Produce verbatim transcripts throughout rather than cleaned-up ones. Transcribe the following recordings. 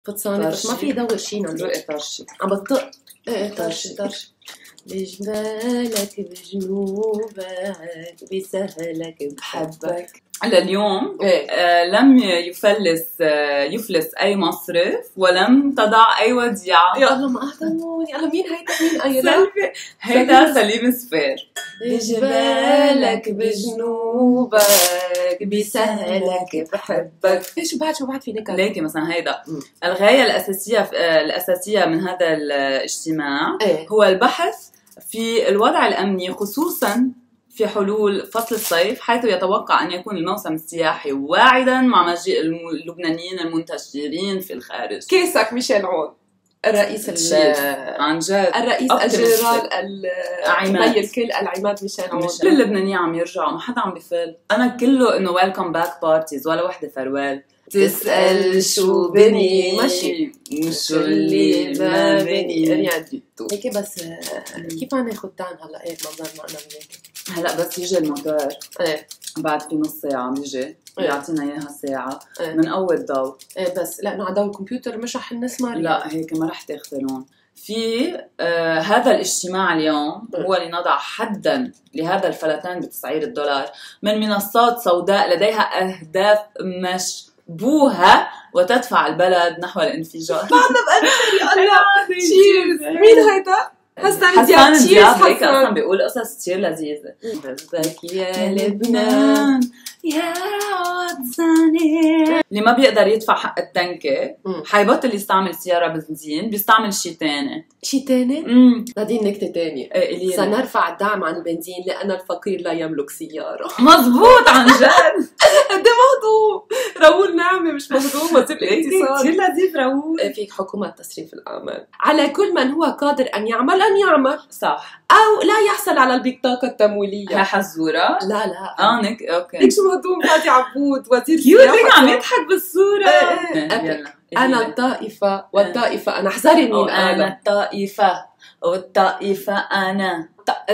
فطسانة بس ما في يدور شي رقي طرشي عم بطق. ايه طرشي طرشي. بجبالك بجنوبك بسهلك بحبك. لليوم إيه؟ آه لم يفلس آه يفلس أي مصرف ولم تضع أي وديعة. يا الله ما أهتمون. يا الله مين هيدا مين أيضا؟ سلفي هيدا سليم سفير. بجبالك بجنوبك بسهلك بحبك. شو بعد شو بعد في نكت؟ ليكي مثلا هيدا الغاية الأساسية الأساسية من هذا الاجتماع إيه؟ هو البحث في الوضع الأمني خصوصا في حلول فصل الصيف، حيث يتوقع أن يكون الموسم السياحي واعدا مع مجيء اللبنانيين المنتشرين في الخارج. كيسك ميشيل عون الرئيس عن جد الرئيس الجنرال العماد الكل العماد ميشيل عون. كل اللبنانيين عم يرجعوا ما حدا عم بفل. أنا كله إنه ويلكم باك بارتيز ولا وحدة فروال. تسأل شو بني ماشي مش اللي ما بني ريان ديتو هيك بس. كيف عم ناخد تان هلا هيك منظر معنا وياك هلا بس يجي الموتور ايه بعد في نص ساعة بيجي يعطينا اياها ساعة ايه. من أول ضوء ايه بس لأنه على ضوء الكمبيوتر مش رح نسمع. لا هيك ما رح تغفلون في آه هذا الاجتماع اليوم هو لنضع حدا لهذا الفلتان بتسعير الدولار من منصات سوداء لديها أهداف مشبوهة وتدفع البلد نحو الانفجار. بعدنا بقلبي يا الله. تشيرز. مين هيدا؟ حسان دياب. تشيرز. هيك اصلا بيقول قصص كثير لذيذه. بحبك يا لبنان يا وطني. اللي ما بيقدر يدفع حق التنكه حيبطل يستعمل سياره بنزين، بيستعمل شيء ثاني. شيء ثاني؟ امم بعدين نكته ثانيه. إيه سنرفع الدعم عن البنزين لان الفقير لا يملك سياره. مزبوط عن جد. قد ايه مهضوم. راؤول نعمه مش مهضوم. وزير الاقتصاد كثير لذيذ راؤول. فيك حكومه تصريف الاعمال. على كل من هو قادر ان يعمل ان يعمل صح او لا يحصل على البطاقه التمويليه. هي حزوره. لا لا اه نك اوكي. ليك شو مهضوم. فادي عبود وزير السياحه عم يضحك بالصوره. يلا انا الطائفه والطائفه انا. احذري مين انا الطائفه والطائفه انا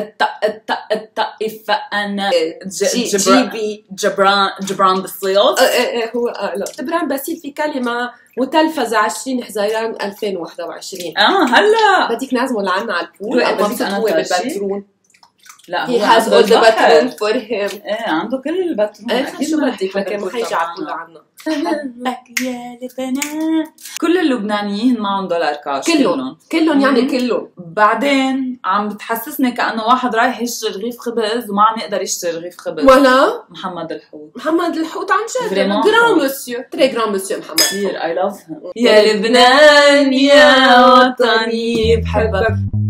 الطائفة أنا. جيبي جبران جبران بسيط. ايه ايه هو اه لا جبران بسيط في كلمة متلفزة عشرين حزيران ألفين وواحد وعشرين. اه هلا بدك نازمه لعنا على البول أو مبسوط هو بالبترون. لا he has all the بترون for him. ايه عنده كل البترون. ايه شو بدك لكن ما حيجي على البول عنا. بحبك يا لبنان. كل اللبنانيين معهم دولار كاش كلهم كلهم يعني كلهم. بعدين عم بتحسسني كأنه واحد رايح يشتري رغيف خبز وما عم يقدر يشتري رغيف خبز. ولا محمد الحوت. محمد الحوت عن جد جرام مسيو تري جرام مسيو محمد كثير I love him. يا لبنان يا وطني بحبك.